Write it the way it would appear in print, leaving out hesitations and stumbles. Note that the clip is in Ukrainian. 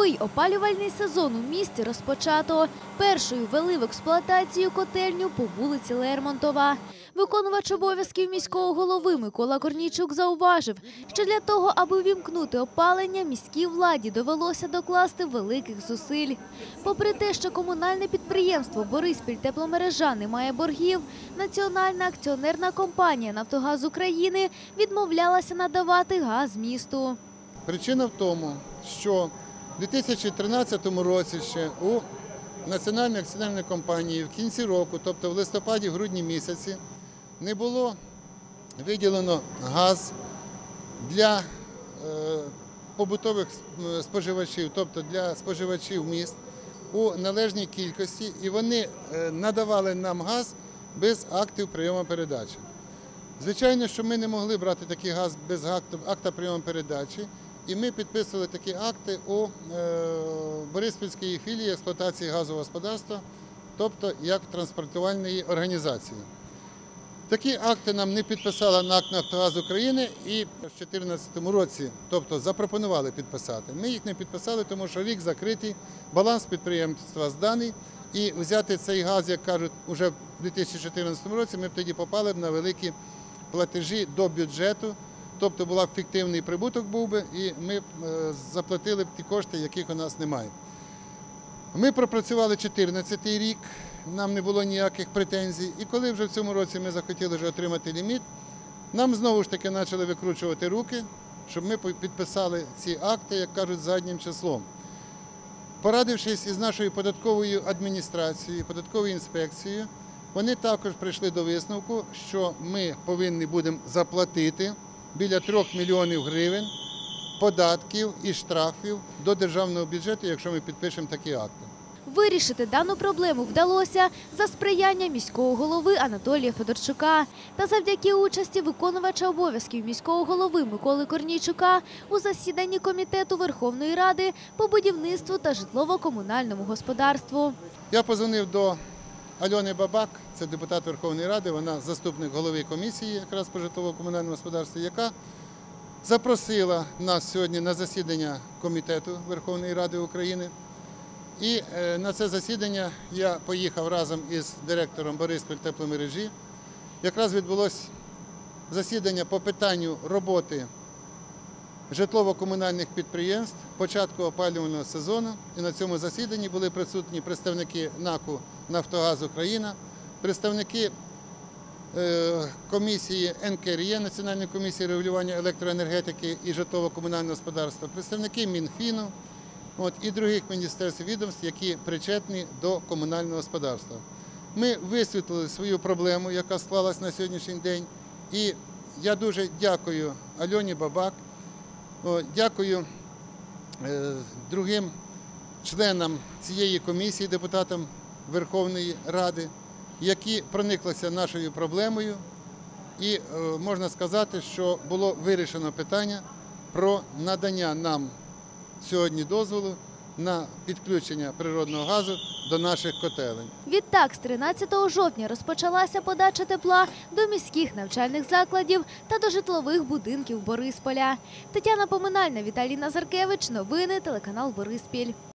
Новий опалювальний сезон у місті розпочато. Першою ввели в експлуатацію котельню по вулиці Лермонтова. Виконувач обов'язків міського голови Микола Корнійчук зауважив, що для того, аби ввімкнути опалення, міській владі довелося докласти великих зусиль. Попри те, що комунальне підприємство «Бориспільтепломережа» не має боргів, Національна акціонерна компанія «Нафтогаз України» відмовлялася надавати газ місту. Причина в тому, що у 2013 році ще у Національної акціонерної компанії в кінці року, тобто в листопаді-грудні місяці, не було виділено газ для побутових споживачів, тобто для споживачів міст у належній кількості, і вони надавали нам газ без актів прийому передачі. Звичайно, що ми не могли брати такий газ без акта прийому передачі, і ми підписували такі акти у Бориспільській філії експлуатації газового господарства, тобто як транспортувальної організації. Такі акти нам не підписала НАК «Нафтогаз України» і в 2014 році, тобто запропонували підписати. Ми їх не підписали, тому що рік закритий, баланс підприємства зданий, і взяти цей газ, як кажуть, вже в 2014 році ми б тоді попали б на великі платежі до бюджету, тобто був б фіктивний прибуток був би, і ми б заплатили б ті кошти, яких у нас немає. Ми пропрацювали 2014 рік, нам не було ніяких претензій, і коли вже в цьому році ми захотіли вже отримати ліміт, нам знову ж таки почали викручувати руки, щоб ми підписали ці акти, як кажуть, заднім числом. Порадившись із нашою податковою адміністрацією, податковою інспекцією, вони також прийшли до висновку, що ми повинні будемо заплатити біля 3 мільйонів гривень податків і штрафів до державного бюджету, якщо ми підпишемо такі акти. Вирішити дану проблему вдалося за сприяння міського голови Анатолія Федорчука та завдяки участі виконувача обов'язків міського голови Миколи Корнійчука у засіданні Комітету Верховної Ради по будівництву та житлово-комунальному господарству. Я подзвонив до Альони Бабак, це депутат Верховної Ради, вона заступник голови комісії якраз по житлово-комунальному господарству, яка запросила нас сьогодні на засідання Комітету Верховної Ради України. І на це засідання я поїхав разом із директором Бориспільтепломережі. Якраз відбулося засідання по питанню роботи житлово-комунальних підприємств, початку опалювального сезону. І на цьому засіданні були присутні представники НАКу «Нафтогаз Україна», представники комісії НКРЕ, Національної комісії регулювання електроенергетики і житлово-комунального господарства, представники Мінфіну і других міністерств і відомств, які причетні до комунального господарства. Ми висвітлили свою проблему, яка склалась на сьогоднішній день, і я дуже дякую Альоні Бабак, дякую другим членам цієї комісії, депутатам Верховної Ради, які прониклися нашою проблемою, і можна сказати, що було вирішено питання про надання нам сьогодні дозволу на підключення природного газу до наших котелень. Відтак, з 13 жовтня розпочалася подача тепла до міських навчальних закладів та до житлових будинків Борисполя. Тетяна Поминальна, Віталій Назаркевич. Новини, телеканал Бориспіль.